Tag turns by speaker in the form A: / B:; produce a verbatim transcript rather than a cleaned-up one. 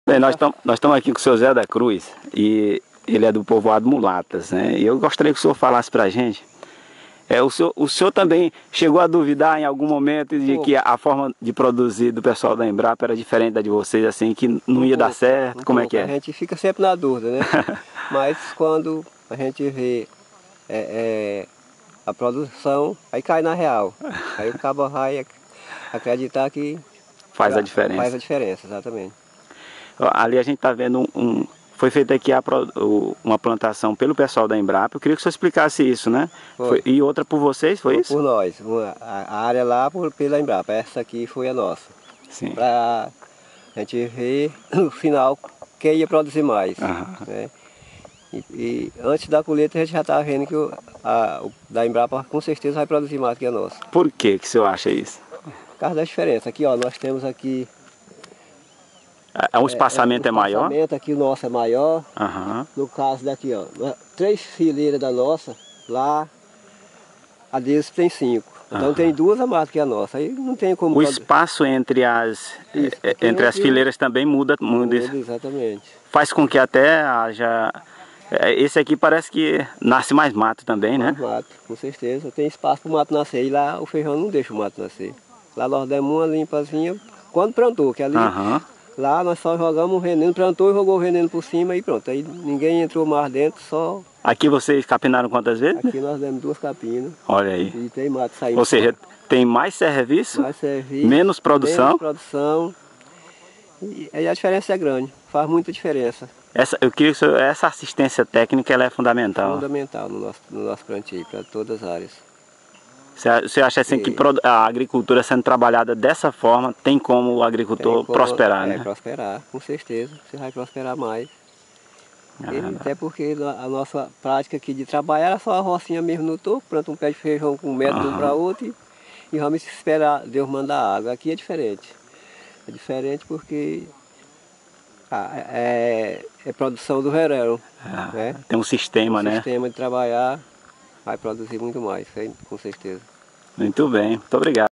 A: Bem, nós estamos nós estamos aqui com o seu Zé da Cruz e ele é do povoado Mulatas, né? E eu gostaria que o senhor falasse para a gente. É, o, senhor, o senhor também chegou a duvidar em algum momento de
B: Um
A: que a, a forma de produzir do pessoal da Embrapa era diferente da de vocês, assim, que não
B: um
A: ia
B: pouco,
A: dar certo?
B: um
A: Como é
B: pouco.
A: que
B: A
A: é?
B: gente fica sempre na dúvida, né? Mas quando a gente vê é, é, a produção, aí cai na real. Aí o cabo vai ac- acreditar que
A: Faz a
B: já faz
A: diferença.
B: a diferença, exatamente.
A: Ó, ali a gente está vendo um, um- foi feita aqui a pro- o- uma plantação pelo pessoal da Embrapa. Eu queria que o senhor explicasse isso, né?
B: Foi.
A: Foi- e outra por vocês, foi
B: Por,
A: isso?
B: por nós. Uma, a, a área lá por, pela Embrapa, essa aqui foi a nossa.
A: Sim.
B: Para a gente ver no final quem ia produzir mais.
A: Aham.
B: Né? E, e antes da colheita a gente já estava vendo que o, a, o da Embrapa com certeza vai produzir mais que a nossa.
A: Por que que o senhor acha isso?
B: Por causa da diferença. Aqui ó, nós temos aqui...
A: É, o espaçamento é,
B: o
A: maior?
B: O espaçamento aqui o nosso é maior.
A: Aham.
B: No caso daqui ó, três fileiras da nossa, lá a deles tem cinco. Então
A: Aham.
B: tem duas a mais que a nossa. Aí não tem como...
A: O
B: produ-
A: espaço entre as,
B: Isso,
A: eh,
B: porque
A: entre as
B: aqui-
A: fileiras também muda, muda.
B: Muda, exatamente.
A: Faz com que até haja... eh, Esse aqui parece que nasce mais mato também, né?
B: Mais mato, com certeza. Tem espaço para o mato nascer. E lá o feijão não deixa o mato nascer. Lá nós demos uma limpazinha quando plantou, que ali...
A: Aham.
B: Lá nós só jogamos o veneno, plantou e jogou o veneno por cima e pronto. Aí ninguém entrou mais dentro, só...
A: Aqui vocês capinaram quantas vezes?
B: Aqui nós demos duas capinas
A: Olha aí.
B: e tem mato saindo.
A: Ou seja, tem mais serviço,
B: mais serviço,
A: menos produção.
B: menos produção. E aí a diferença é grande, faz muita diferença.
A: Essa, eu queria que o senhor- essa assistência técnica ela é fundamental.
B: Fundamental no nosso, no nosso plantio, para todas as áreas.
A: Você, você acha assim que produ- a agricultura sendo trabalhada dessa forma tem como o agricultor
B: Tem como-
A: prosperar,
B: é,
A: né?
B: prosperar, com certeza. Você vai prosperar mais.
A: Ah,
B: E até porque a nossa prática aqui de trabalhar era só a rocinha mesmo no topo, planta um pé de feijão com um metro de um para outro e, e vamos esperar Deus mandar água. Aqui é diferente. É diferente porque ah, é, é produção do verão.
A: ah,
B: né?
A: Tem um sistema,
B: O
A: né?
B: sistema de trabalhar vai produzir muito mais, com certeza.
A: Muito bem, muito obrigado.